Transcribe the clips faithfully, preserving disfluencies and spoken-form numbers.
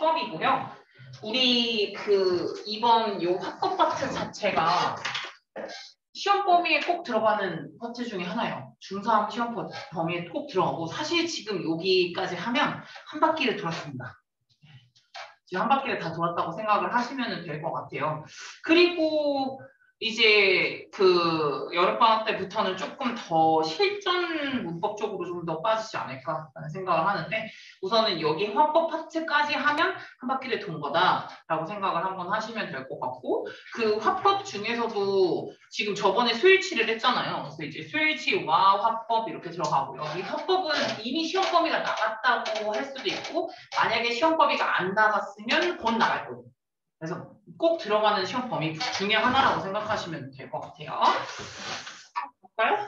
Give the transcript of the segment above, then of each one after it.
수업이고요. 우리 그 이번 요 화법 파트 자체가 시험 범위에 꼭 들어가는 파트 중에 하나예요. 중삼 시험 범위에 꼭 들어가고 사실 지금 여기까지 하면 한 바퀴를 돌았습니다. 지금 한 바퀴를 다 돌았다고 생각을 하시면 될 것 같아요. 그리고 이제 그 여름방학 때부터는 조금 더 실전 문법 쪽으로 좀 더 빠지지 않을까라는 생각을 하는데 우선은 여기 화법 파트까지 하면 한 바퀴를 돈 거다라고 생각을 한번 하시면 될 것 같고 그 화법 중에서도 지금 저번에 수일치를 했잖아요. 그래서 이제 수일치와 화법 이렇게 들어가고요. 이 화법은 이미 시험 범위가 나갔다고 할 수도 있고 만약에 시험 범위가 안 나갔으면 곧 나갈 거고 그래서 꼭 들어가는 시험 범위 중에 하나라고 생각하시면 될 것 같아요. 볼까요?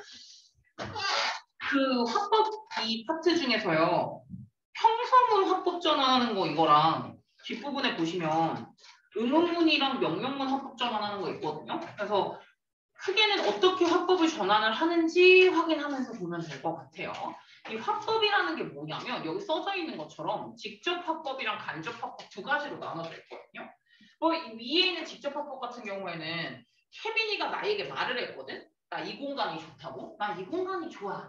그 화법 이 파트 중에서요. 평서문 화법 전환하는 거 이거랑 뒷부분에 보시면 의문문이랑 명령문 화법 전환하는 거 있거든요. 그래서 크게는 어떻게 화법을 전환을 하는지 확인하면서 보면 될 것 같아요. 이 화법이라는 게 뭐냐면 여기 써져 있는 것처럼 직접 화법이랑 간접 화법 두 가지로 나눠져 있거든요. 뭐 위에 있는 직접 화법 같은 경우에는 케빈이가 나에게 말을 했거든. 나 이 공간이 좋다고. 난 이 공간이 좋아.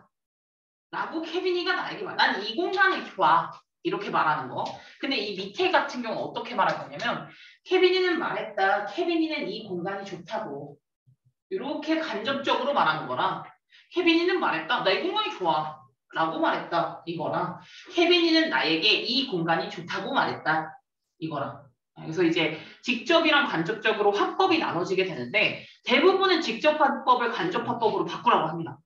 라고 케빈이가 나에게 말. 난 이 공간이 좋아. 이렇게 말하는 거. 근데 이 밑에 같은 경우는 어떻게 말할 거냐면 케빈이는 말했다. 케빈이는 이 공간이 좋다고. 이렇게 간접적으로 말하는 거랑 케빈이는 말했다. 나 이 공간이 좋아. 라고 말했다. 이거랑 케빈이는 나에게 이 공간이 좋다고 말했다. 이거랑. 그래서 이제 직접이랑 간접적으로 화법이 나눠지게 되는데 대부분은 직접 화법을 간접 화법으로 바꾸라고 합니다.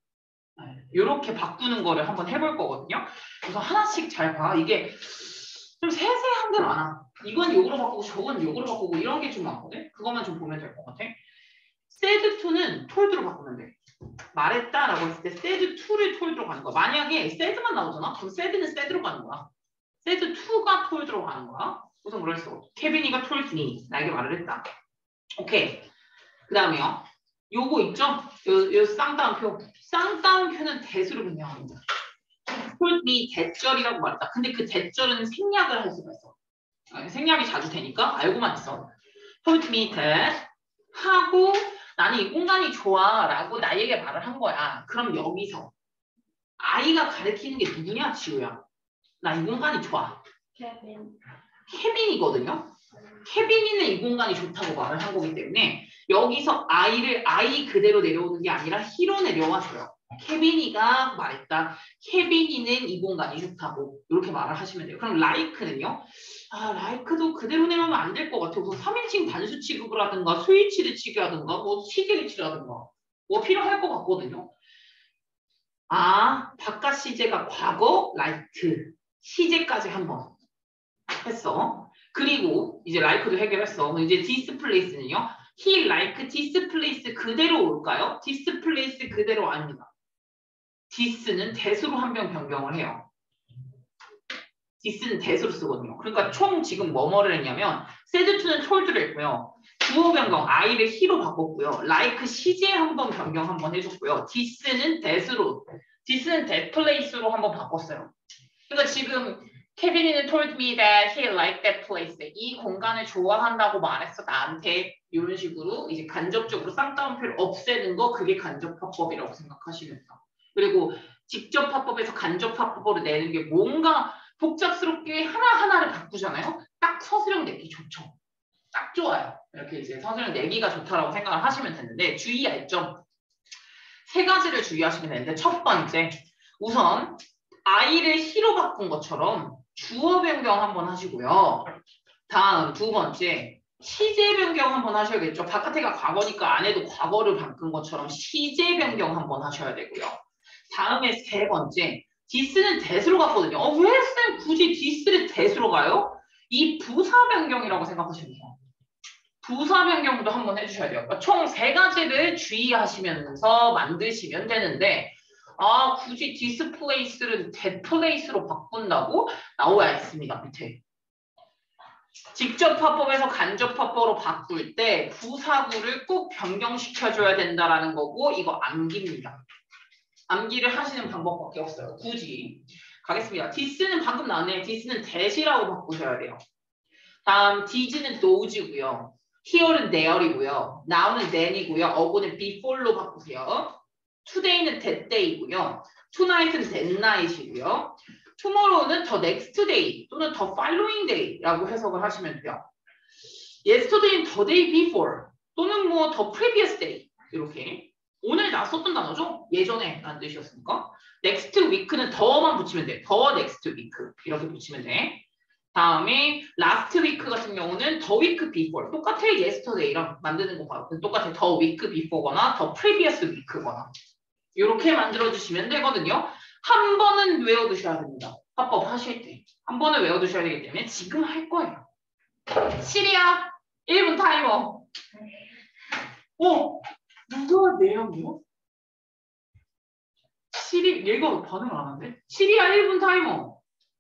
이렇게 바꾸는 거를 한번 해볼 거거든요. 그래서 하나씩 잘 봐. 이게 좀 세세한 게 많아. 이건 요거로 바꾸고 저건 요거로 바꾸고 이런 게 좀 많거든. 그것만 좀 보면 될 것 같아. said to는 told로 바꾸면 돼. 말했다라고 했을 때 said to를 told로 가는 거야. 만약에 said만 나오잖아. 그럼 said는 said로 가는 거야. said to가 told로 가는 거야. 우선 뭐라 했어? 케빈이가 told me. 나에게 말을 했다. 오케이. 그 다음에요. 요거 있죠? 요, 요 쌍따옴표. 쌍따옴표는 대수로 변경합니다. told me 대절이라고 말했다. 근데 그 대절은 생략을 할 수가 있어. 생략이 자주 되니까 알고만 있어. told me that 하고 나는 이 공간이 좋아 라고 나에게 말을 한 거야. 그럼 여기서 아이가 가리키는 게 누구냐? 지우야. 나 이 공간이 좋아. 케빈. 케빈이거든요. 케빈이는 이 공간이 좋다고 말을 한 거기 때문에 여기서 아이를 아이 그대로 내려오는 게 아니라 히로 내려와줘요. 케빈이가 말했다. 케빈이는 이 공간이 좋다고 이렇게 말을 하시면 돼요. 그럼 like는요? 아, like도 그대로 내려오면 안 될 것 같아요. 그래서 삼인칭 단수 취급을 하든가 수위치를 취급하든가 뭐 시제를 취급하든가 뭐 필요할 것 같거든요. 아, 바깥 시제가 과거 like 시제까지 한번 했어. 그리고 이제 like도 해결했어. 이제 displace는요. he like displace 그대로 올까요? displace 그대로 아닙니다. dis는 대수로 한 번 변경을 해요. dis는 대수로 쓰거든요. 그러니까 총 지금 뭐뭐를 했냐면 said to는 told를 했고요. 주어 변경 I를 he로 바꿨고요. like 시제 한번 변경 한번 해줬고요. dis는 대수로 dis는 that place로 한번 바꿨어요. 그러니까 지금 케빈이는 told me that he liked that place. 이 공간을 좋아한다고 말했어 나한테. 이런 식으로 이제 간접적으로 쌍따옴표를 없애는 거 그게 간접 화법이라고 생각하시면 돼요. 그리고 직접 화법에서 간접 화법으로 내는 게 뭔가 복잡스럽게 하나하나를 바꾸잖아요. 딱 서술형 내기 좋죠. 딱 좋아요. 이렇게 이제 서술형 내기가 좋다라고 생각을 하시면 되는데 주의할 점 세 가지를 주의하시면 되는데 첫 번째 우선 I를 he로 바꾼 것처럼 주어 변경 한번 하시고요. 다음 두 번째 시제 변경 한번 하셔야겠죠. 바깥에가 과거니까 안에도 과거를 바꾼 것처럼 시제 변경 한번 하셔야 되고요. 다음에 세 번째 this는 that으로 갔거든요. 어, 왜 쌤 굳이 this를 that으로 가요? 이 부사 변경이라고 생각하시면 돼요. 부사 변경도 한번 해주셔야 돼요. 그러니까 총 세 가지를 주의하시면서 만드시면 되는데 아 굳이 displace를 that place로 바꾼다고? 나와야 있습니다. 밑에. 직접 화법에서 간접 화법으로 바꿀 때 부사구를 꼭 변경시켜줘야 된다라는 거고 이거 암기입니다. 암기를 하시는 방법밖에 없어요. 굳이. 가겠습니다. this는 방금 나왔네. this는 that이라고 바꾸셔야 돼요. 다음 did는 does고요. here는 there이고요. now는 then이고요. 어고는 before로 바꾸세요. today는 that day이고요. tonight은 that night이고요. tomorrow는 the next day 또는 the following day라고 해석을 하시면 돼요. yesterday는 the day before 또는 뭐 the previous day 이렇게. 오늘 나 썼던 단어죠? 예전에 라는 뜻이었으니까. next week는 더만 붙이면 돼. the next week 이렇게 붙이면 돼. 다음에 last week 같은 경우는 the week before 똑같아. yesterday랑 만드는 거 봐요. 똑같아. the week before거나 the previous week거나 이렇게 만들어주시면 되거든요. 한 번은 외워두셔야 됩니다. 합법 하실 때. 한 번은 외워두셔야 되기 때문에 지금 할 거예요. 시리아 일 분 타이머. 어? 누가 내용이요? 시리 얘가 반응을 안 하는데? 시리아 일 분 타이머.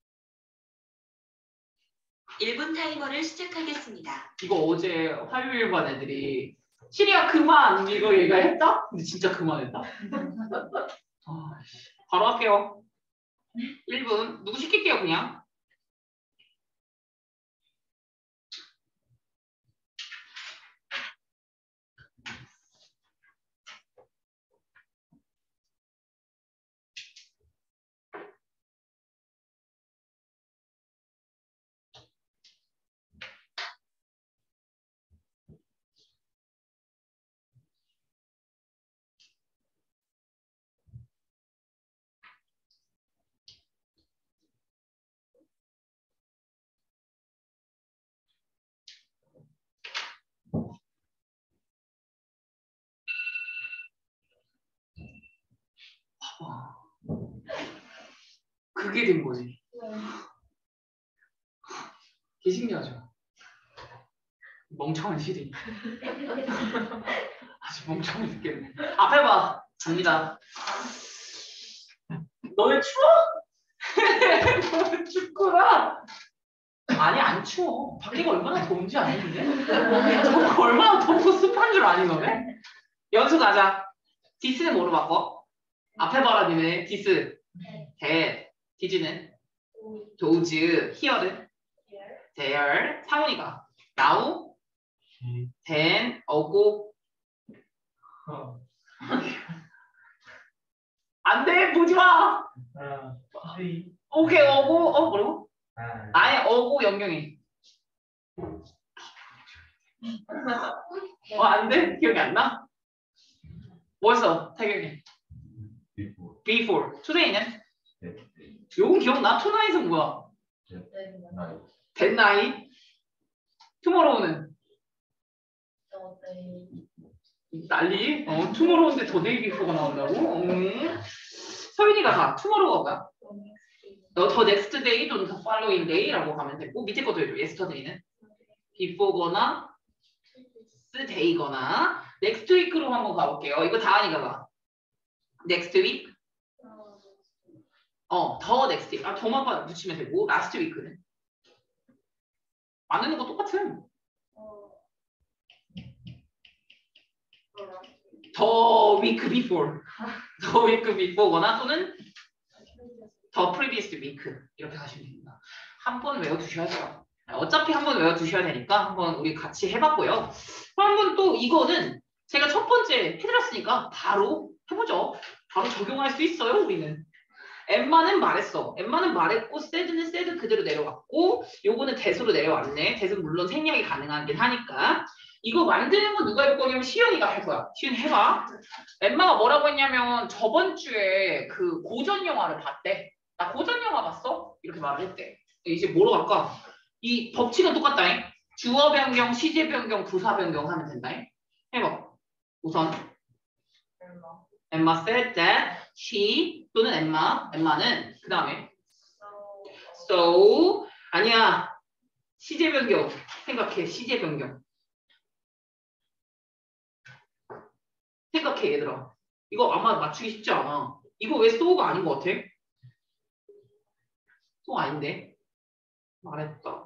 일 분 타이머를 시작하겠습니다. 이거 어제 화요일 반 애들이 시리아 그만 이거 얘가 했다? 근데 진짜 그만했다. 아, 바로 할게요. 일 분 누구 시킬게요 그냥. 와, 그게 된 거지. 개 신기하죠? 멍청한 시리. 아주 멍청해 죽겠네. 앞에 봐. 갑니다. 너네 추워? 너네 춥구나. 아니 안 추워. 밖에가 얼마나 더운지 아는데? 저거 얼마나 덥고 습한 줄 아니 너네? 연수 가자. 디스는 뭐로 바꿔? 앞에 봐라 니네. 디스. 대. 디즈는? 도즈. 히어는? 대열. 상훈이가. 나우. 댄. 어고. 안 돼. 보지 마. 오케이. 어고. 어 뭐라고? 아예 어고 영경이. 어 안 돼? 기억이 안 나? 뭐였어? 태경이. before. today는? 요건 기억나? tonight은 뭐야? that night. tomorrow는? 난리? 어, tomorrow인데 the day before가 나온다고? 음. 서윤이가 가. tomorrow가 뭐야? 너 the next day 또는 the following day라고 가면 되고 밑에 것도 해줘. yesterday는? before거나 day거나 next week로 한번 가볼게요. 이거 다은이가 봐. next week? 어, 더 next week. 아, 더만 붙이면 되고 last week는? 만드는 거 똑같은. 더 week before. 더 week before거나 또는 더 previous week 이렇게 하시면 됩니다. 한 번 외워두셔야 돼요. 어차피 한 번 외워두셔야 되니까 한번 우리 같이 해봤고요. 그럼 한번 또 이거는 제가 첫 번째 해드렸으니까 바로 해보죠. 바로 적용할 수 있어요 우리는. 엠마는 말했어. 엠마는 말했고 said는 said 그대로 내려왔고 요거는 that으로 내려왔네. that은 물론 생략이 가능하긴 하니까 이거 만드는 건 누가 할 거냐면 시연이가 할 거야. 시연이 해봐. 엠마가 뭐라고 했냐면 저번 주에 그 고전 영화를 봤대. 나 고전 영화 봤어? 이렇게 말을 했대. 이제 뭐로 갈까? 이 법칙은 똑같다잉. 주어 변경, 시제 변경, 부사 변경 하면 된다잉. 해봐. 우선 엠마 said that she 또는 엠마, 엠마는 그 다음에 so 아니야. 시제 변경 생각해. 시제 변경 생각해 얘들아. 이거 아마 맞추기 쉽지 않아. 이거 왜 so가 아닌 것 같아? so 아닌데. 말했다.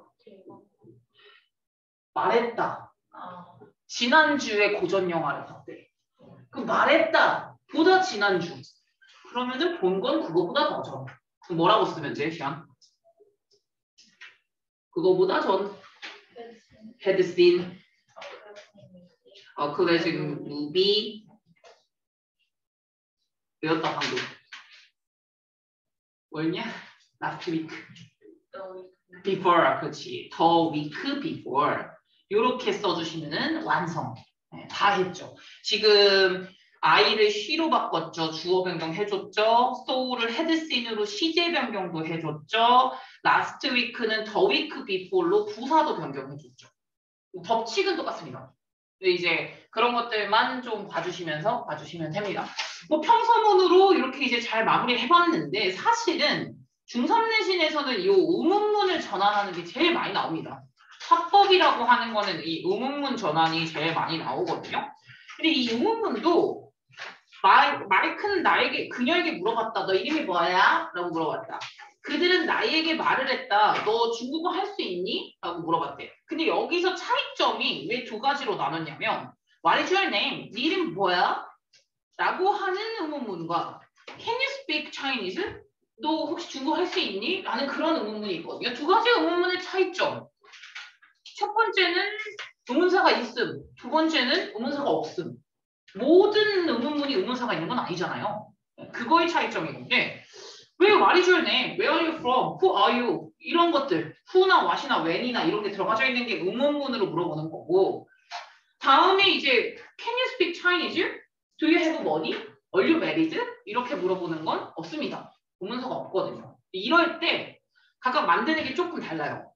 말했다. 지난주에 고전 영화를 봤대. 그럼 말했다. 보다 지난주. 그러면은 본 건 그거보다 더 전. 그럼 뭐라고 쓰면 돼, 시안? 그거보다 전. had seen a classic movie. 외웠다 방금. 뭐였냐? last week. before, 그렇지. the week before. 이렇게 써주시면은 완성. 네, 다 했죠. 지금 I를 she로 바꿨죠. 주어 변경 해줬죠. so를 had seen으로 시제 변경도 해줬죠. last week는 the week before로 부사도 변경해줬죠. 법칙은 똑같습니다. 근데 이제 그런 것들만 좀 봐주시면서 봐주시면 됩니다. 뭐 평서문으로 이렇게 이제 잘 마무리를 해봤는데 사실은 중삼 내신에서는 이 의문문을 전환하는 게 제일 많이 나옵니다. 화법이라고 하는 거는 이 의문문 전환이 제일 많이 나오거든요. 근데 이 의문문도 말, 마이크는 나에게, 그녀에게 물어봤다. 너 이름이 뭐야? 라고 물어봤다. 그들은 나에게 말을 했다. 너 중국어 할 수 있니? 라고 물어봤대. 근데 여기서 차이점이 왜 두 가지로 나눴냐면 What is your name? 네 이름 뭐야? 라고 하는 의문문과 Can you speak Chinese? 너 혹시 중국어 할 수 있니? 라는 그런 의문문이 있거든요. 두 가지 의문문의 차이점. 첫 번째는 의문사가 있음. 두 번째는 의문사가 없음. 모든 의문문이 의문사가 있는 건 아니잖아요. 그거의 차이점인 건데 왜 What is your name? Where are you from? Who are you? 이런 것들 who나 what이나 when이나 이런 게 들어가져 있는 게 의문문으로 물어보는 거고 다음에 이제 Can you speak Chinese? Do you have money? Are you married? 이렇게 물어보는 건 없습니다. 의문사가 없거든요. 이럴 때 각각 만드는 게 조금 달라요.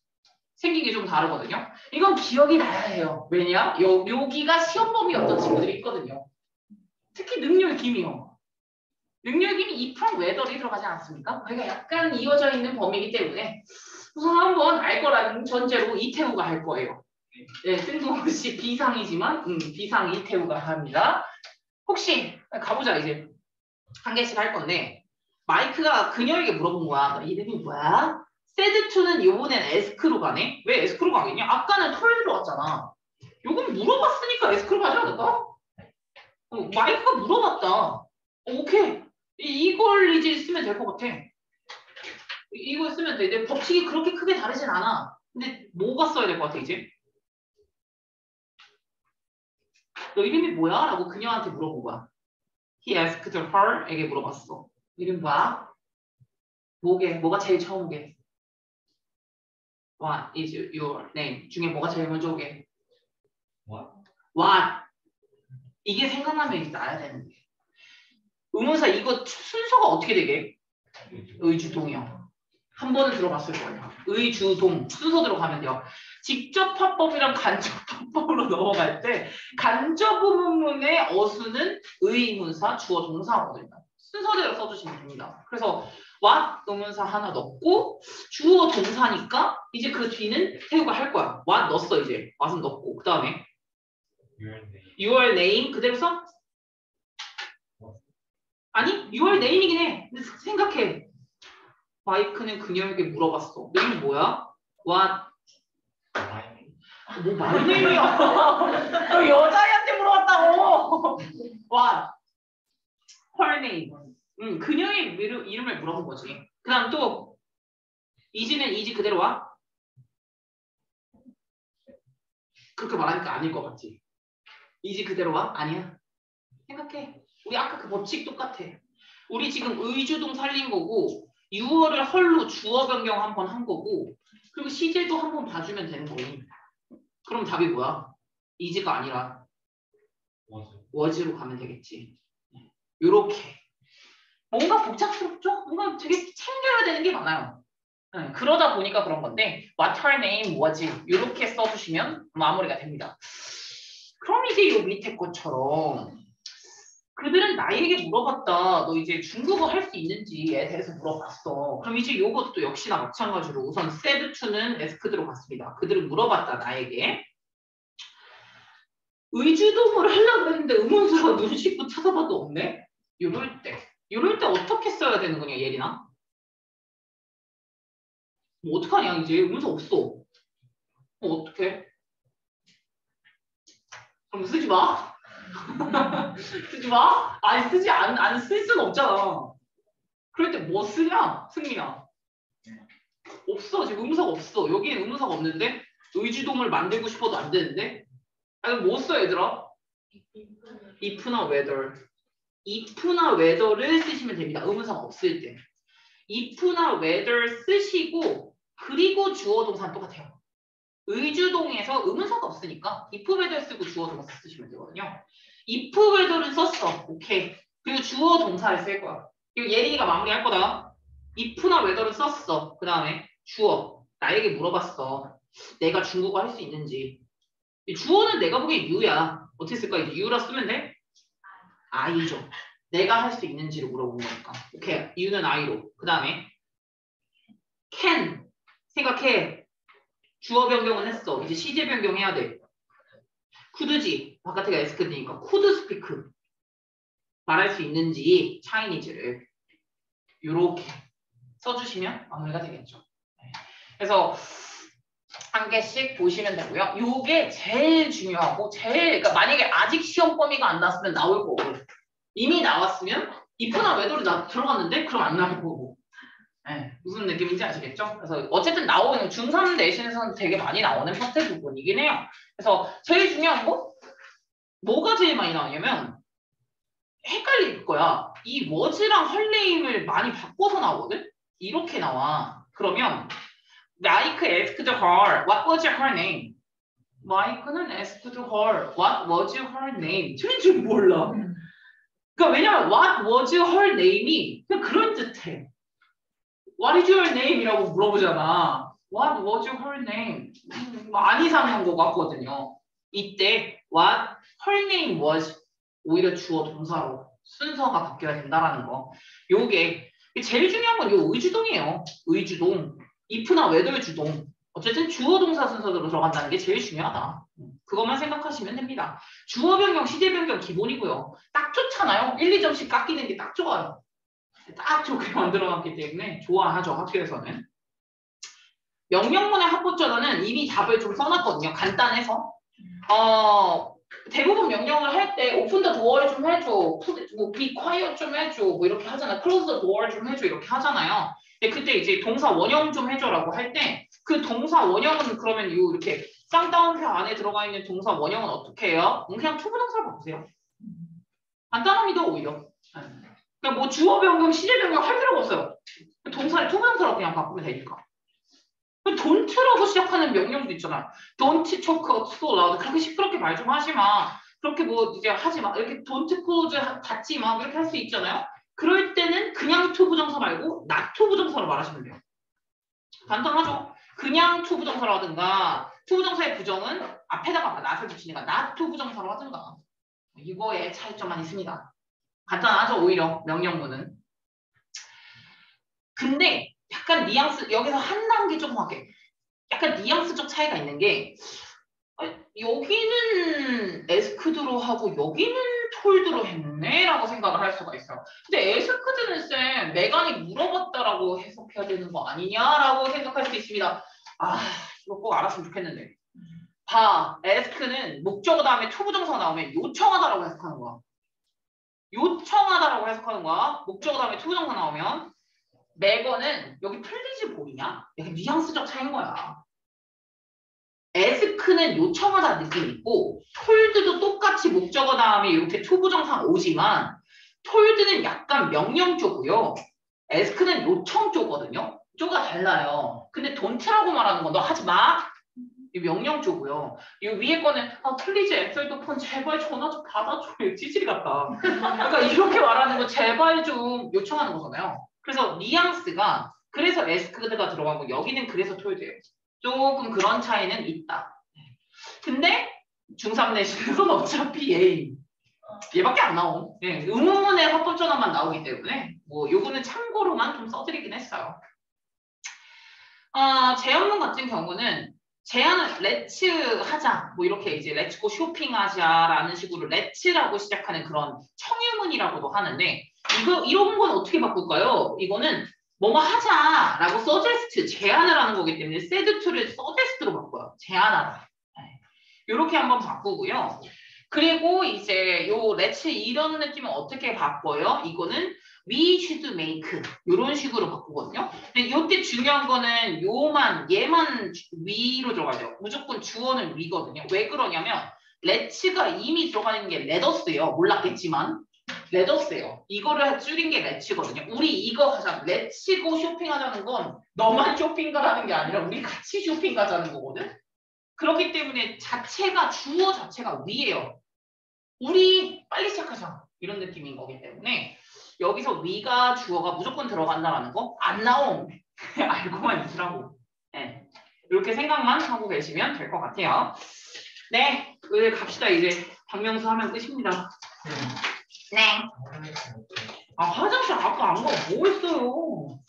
생긴 게 좀 다르거든요. 이건 기억이 나야 해요. 왜냐? 요, 여기가 시험 범위였던 친구들이 있거든요. 특히 능률 기미요. 능률 기미 if from whether이 들어가지 않았습니까? 그러니까 약간 이어져 있는 범위이기 때문에 우선 한번 알 거라는 전제로 이태우가 할 거예요. 네, 뜬금없이 비상이지만 음, 비상 이태우가 합니다. 혹시 가보자 이제 한 개씩 할 건데 마이크가 그녀에게 물어본 거야. 너 이름이 뭐야? said to는 요번엔 ask로 가네? 왜 ask로 가겠냐? 아까는 told로 갔잖아. 요건 물어봤으니까 ask로 가지 않을까? 어, 마이크가 물어봤다. 어, 오케이. 이, 이걸 이제 쓰면 될 것 같아. 이, 이걸 쓰면 돼. 근데 법칙이 그렇게 크게 다르진 않아. 근데 뭐가 써야 될 것 같아 이제? 너 이름이 뭐야? 라고 그녀한테 물어본 거야. He asked her에게 물어봤어. 이름 뭐야? 뭐게? 뭐가 제일 처음 오게? What is your name? 중에 뭐가 제일 먼저 오게? What? What? 이게 생각나면 이제 나야 되는데. 의문사 이거 순서가 어떻게 되게? 의주동이요. 한 번은 들어봤을 거예요. 의주동 순서대로 가면 돼요. 직접 화법이랑 간접 화법으로 넘어갈 때 간접 의문문의 어수는 의문사, 주어, 동사거든요. 순서대로 써주시면 됩니다. 그래서 what 의문사 하나 넣고 주어 동사니까 이제 그 뒤는 태우가 할 거야. what 넣었어 이제. what은 넣고 그 다음에 Your name. your name 그대로 써? 아니 your name이긴 해. 근데 생각해. 마이크는 그녀에게 물어봤어. 너 이름 뭐야? what? My name. 뭐 my name이야. 너 여자애한테 물어봤다고. what? her name. 응, 그녀의 이름, 이름을 물어본 거지. 그 다음 또 이지는 이지 그대로 와? 그렇게 말하니까 아닐 것 같지? 이지 그대로 와? 아니야. 생각해. 우리 아까 그 법칙 똑같아. 우리 지금 의주동 살린 거고 유어를 헐로 주어 변경 한 번 한 거고 그리고 시제도 한 번 봐주면 되는 거니. 그럼 답이 뭐야? 이지가 아니라 Was. 워즈로 가면 되겠지. 요렇게. 뭔가 복잡스럽죠? 뭔가 되게 챙겨야 되는 게 많아요. 네, 그러다 보니까 그런 건데 What her name was 이렇게 써주시면 마무리가 됩니다. 그럼 이제 요 밑에 것처럼 그들은 나에게 물어봤다. 너 이제 중국어 할 수 있는지에 대해서 물어봤어. 그럼 이제 요것도 역시나 마찬가지로 우선 said to는 asked로 갔습니다. 그들은 물어봤다 나에게. 의주동을 하려고 했는데 의문사가 눈 씻고 찾아봐도 없네? 요럴 때. 요럴 때 어떻게 써야 되는 거냐 예린아? 뭐 어떡하냐 이제 의문사 없어. 어 어떡해? 그럼 쓰지 마. 쓰지 마? 아니 쓰지 안, 안 쓸 수는 없잖아. 그럴 때 뭐 쓰냐 승민아? 없어 지금 의문사가 없어. 여기에 의문사가 없는데 의주동을 만들고 싶어도 안 되는데? 아니 뭐 써 얘들아? if나 whether. if나 whether를 쓰시면 됩니다. 의문사가 없을 때. if나 whether 쓰시고 그리고 주어 동사는 똑같아요. 의주동에서 의문사가 없으니까 if whether 쓰고 주어 동사 쓰시면 되거든요. if whether는 썼어. 오케이. 그리고 주어 동사를 쓸 거야. 그리고 예린이가 마무리할 거다. if나 whether는 썼어. 그 다음에 주어. 나에게 물어봤어. 내가 중국어 할 수 있는지. 주어는 내가 보기엔 you야. 어떻게 쓸까? 이제 you라 쓰면 돼? I죠. 내가 할 수 있는지를 물어본 거니까. 오케이. you는 I로. 그 다음에 can. 생각해. 주어 변경은 했어. 이제 시제 변경해야 돼. could지. 바깥에가 ask드니까 could speak. 말할 수 있는지 차이니즈를 요렇게 써주시면 마무리가 되겠죠. 그래서 한 개씩 보시면 되고요. 요게 제일 중요하고 제일 그러니까 만약에 아직 시험 범위가 안 나왔으면 나올 거고 이미 나왔으면 if나 whether이 나 들어갔는데 그럼 안 나올 거고. 네, 무슨 느낌인지 아시겠죠? 그래서 어쨌든 나오는 중삼 내신에서는 되게 많이 나오는 파트 부분이긴 해요. 그래서 제일 중요한 거 뭐가 제일 많이 나오냐면 헷갈릴 거야. 이 was랑 her name을 많이 바꿔서 나오거든? 이렇게 나와. 그러면 Mike asked her, what was her name? Mike는 asked her, what was her name? 틀린 줄 몰라. 그러니까 왜냐면 what was her name이 그냥 그런 듯해. What is your name? 이라고 물어보잖아. What was her name? 음, 많이 사는 거 같거든요. 이때 what her name was 오히려 주어 동사로 순서가 바뀌어야 된다라는 거. 요게 제일 중요한 건 요 의주동이에요. 의주동. if나 whether 주동. 어쨌든 주어 동사 순서대로 들어간다는 게 제일 중요하다. 그것만 생각하시면 됩니다. 주어 변경, 시제 변경 기본이고요. 딱 좋잖아요. 일, 이 점씩 깎이는 게 딱 좋아요. 딱 좋게 만들어놨기 때문에 좋아하죠. 학교에서는. 명령문의 합법전환은 이미 답을 좀 써놨거든요. 간단해서. 어, 대부분 명령을 할 때 open the door 좀 해줘. 뭐 be quiet 좀 해줘. 뭐 이렇게 하잖아. close the door 좀 해줘. 이렇게 하잖아요. 근데 그때 이제 동사 원형 좀 해줘라고 할 때 그 동사 원형은 그러면 요 이렇게 쌍따옴표 안에 들어가 있는 동사 원형은 어떻게 해요? 그냥 투부정사를 바꾸세요. 간단합니다. 오히려. 그러니까 뭐 주어 변경, 시제 변경 할 필요가 없어요. 동사를 투부정사로 그냥 바꾸면 되니까. don't라고 시작하는 명령도 있잖아. Don't talk so loud. 그렇게 시끄럽게 말 좀 하지 마. 그렇게 뭐 이제 하지 마. 이렇게 don't close 닫지 마. 이렇게 할 수 있잖아요. 그럴 때는 그냥 to 부정사 말고 not to 부정사로 말하시면 돼요. 간단하죠? 그냥 to 부정사로 하든가 to 부정사의 부정은 앞에다가 not을 붙이니까 not to 부정사로 하든가. 이거에 차이점만 있습니다. 간단하죠? 오히려 명령문은. 근데 약간 뉘앙스 여기서 한 단계 조금 할게. 약간 뉘앙스적 차이가 있는 게 여기는 에스크드로 하고 여기는 톨드로 했네 라고 생각을 할 수가 있어요. 근데 에스크드는 쌤 메간이 물어봤다라고 해석해야 되는 거 아니냐라고 생각할 수 있습니다. 아 이거 꼭 알았으면 좋겠는데. 봐 에스크는 목적어 다음에 투부정사 나오면 요청하다라고 해석하는 거야. 요청하다라고 해석하는 거야. 목적어 다음에 투부정사 나오면 매거는 여기 플리즈 보이냐? 약간 뉘앙스적 차이인 거야. 에스크는 요청하다 느낌 있고 톨드도 똑같이 목적어 다음에 이렇게 투부정사 오지만 톨드는 약간 명령 쪽이고요. 에스크는 요청 쪽거든요. 쪽가 달라요. 근데 don't라고 말하는 건 너 하지 마. 이 명령 쪽이고요. 이 위에 거는 아 플리즈 엑셀도 폰 제발 전화 좀 받아줘. 찌질이 같다. 그러니까 이렇게 말하는 거 제발 좀 요청하는 거잖아요. 그래서 뉘앙스가 그래서 에스크드가 들어가고 여기는 그래서 톨드예요. 조금 그런 차이는 있다. 근데 중삼 내신에서는 어차피 얘 얘밖에 안 나옴. 네, 의문문의 합법전환만 나오기 때문에 뭐 요거는 참고로만 좀 써드리긴 했어요. 아, 제안문 같은 경우는 제안은 렛츠 하자 뭐 이렇게 이제 렛츠 고 쇼핑하자라는 식으로 렛츠라고 시작하는 그런 청유문이라고도 하는데 이거 이런 건 어떻게 바꿀까요? 이거는 뭐뭐 하자라고 suggest 제안을 하는 거기 때문에 said to를 suggest로 바꿔요. 제안하다. 이렇게 한번 바꾸고요. 그리고 이제 요 let's 이런 느낌은 어떻게 바꿔요? 이거는 we should make 이런 식으로 바꾸거든요. 근데 이때 중요한 거는 요만 얘만 we로 들어가죠. 무조건 주어는 we거든요. 왜 그러냐면 let's가 이미 들어가는 게 let us예요. 몰랐겠지만 let us예요. 이거를 줄인 게 let's거든요. 우리 이거 하자. let's go 쇼핑하자는 건 너만 쇼핑 가라는 게 아니라 우리 같이 쇼핑 가자는 거거든. 그렇기 때문에 자체가 주어 자체가 we예요. 우리 빨리 시작하자 이런 느낌인 거기 때문에 여기서 we가 주어가 무조건 들어간다라는 거 안 나옴. 알고만 있으라고. 네. 이렇게 생각만 하고 계시면 될 것 같아요. 네, 오늘 갑시다. 이제 박명수 하면 끝입니다. 네. 아, 화장실 아까 안 가고 뭐 했어요?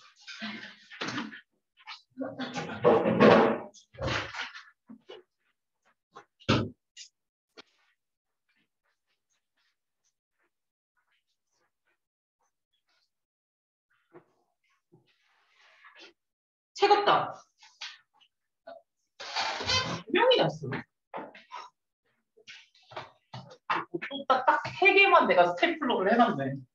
책 없다. 명이 났어. 딱 세 개만 내가 스테이플러를 해놨네.